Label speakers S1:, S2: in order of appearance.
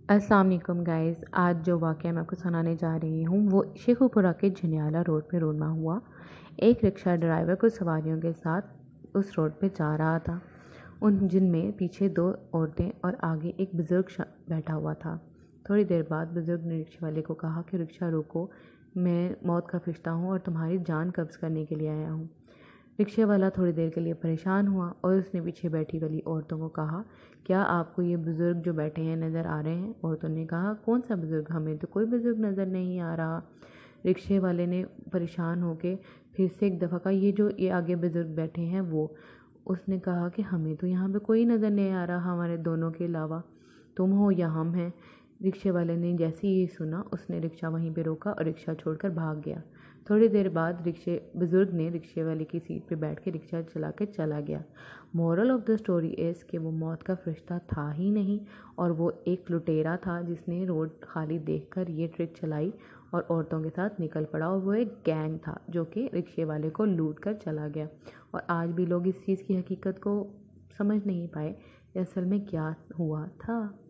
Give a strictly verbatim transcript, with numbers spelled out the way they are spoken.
S1: अस्सलाम वालेकुम गाइस। आज जो वाक़या मैं आपको सुनाने जा रही हूँ वो शेखुपुरा के जनियाला रोड पे रोडमा हुआ। एक रिक्शा ड्राइवर कुछ सवारियों के साथ उस रोड पे जा रहा था, उन जिनमें पीछे दो औरतें और आगे एक बुज़ुर्ग बैठा हुआ था। थोड़ी देर बाद बुज़ुर्ग ने रिक्शे वाले को कहा कि रिक्शा रोको, मैं मौत का फ़रिश्ता हूँ और तुम्हारी जान कब्ज़ करने के लिए आया हूँ। रिक्शे वाला थोड़ी देर के लिए परेशान हुआ और उसने पीछे बैठी वाली औरतों को कहा, क्या आपको ये बुज़ुर्ग जो बैठे हैं नज़र आ रहे हैं? औरतों ने कहा, कौन सा बुज़ुर्ग? हमें तो कोई बुज़ुर्ग नज़र नहीं आ रहा। रिक्शे वाले ने परेशान होकर फिर से एक दफ़ा कहा, ये जो ये आगे बुज़ुर्ग बैठे हैं वो। उसने कहा कि हमें तो यहाँ पे कोई नज़र नहीं आ रहा हमारे दोनों के अलावा, तुम हो या हम हैं। रिक्शे वाले ने जैसे ही ये सुना उसने रिक्शा वहीं पे रोका और रिक्शा छोड़कर भाग गया। थोड़ी देर बाद रिक्शे बुज़ुर्ग ने रिक्शे वाले की सीट पे बैठ के रिक्शा चला के चला गया। Moral of the story is कि वो मौत का फ़रिश्ता था ही नहीं और वो एक लुटेरा था जिसने रोड खाली देखकर ये ट्रिक चलाई और औरतों के साथ निकल पड़ा, और वो एक गैंग था जो कि रिक्शे वाले को लूट कर चला गया। और आज भी लोग इस चीज़ की हकीकत को समझ नहीं पाए कि असल में क्या हुआ था।